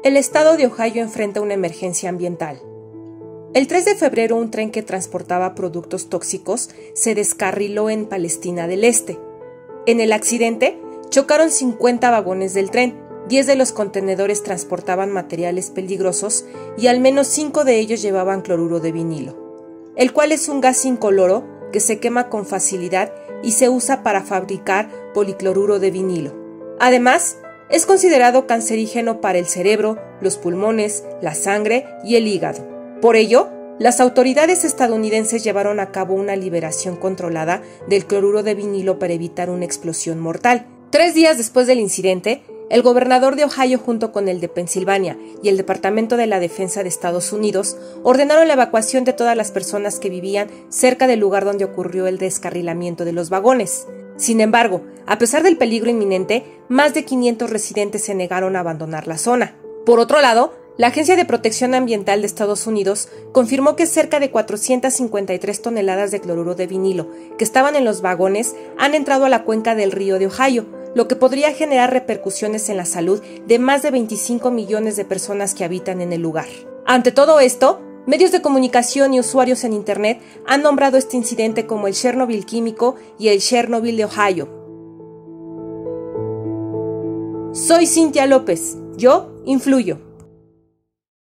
El estado de Ohio enfrenta una emergencia ambiental. El 3 de febrero, un tren que transportaba productos tóxicos se descarriló en Palestina del Este. En el accidente, chocaron 50 vagones del tren, 10 de los contenedores transportaban materiales peligrosos y al menos 5 de ellos llevaban cloruro de vinilo, el cual es un gas incoloro que se quema con facilidad y se usa para fabricar policloruro de vinilo. Además, es considerado cancerígeno para el cerebro, los pulmones, la sangre y el hígado. Por ello, las autoridades estadounidenses llevaron a cabo una liberación controlada del cloruro de vinilo para evitar una explosión mortal. 3 días después del incidente, el gobernador de Ohio junto con el de Pensilvania y el Departamento de la Defensa de Estados Unidos ordenaron la evacuación de todas las personas que vivían cerca del lugar donde ocurrió el descarrilamiento de los vagones. Sin embargo, a pesar del peligro inminente, más de 500 residentes se negaron a abandonar la zona. Por otro lado, la Agencia de Protección Ambiental de Estados Unidos confirmó que cerca de 453 toneladas de cloruro de vinilo que estaban en los vagones han entrado a la cuenca del río de Ohio, lo que podría generar repercusiones en la salud de más de 25 millones de personas que habitan en el lugar. Ante todo esto, medios de comunicación y usuarios en Internet han nombrado este incidente como el Chernobyl químico y el Chernobyl de Ohio. Soy Cintia López. Yo influyo.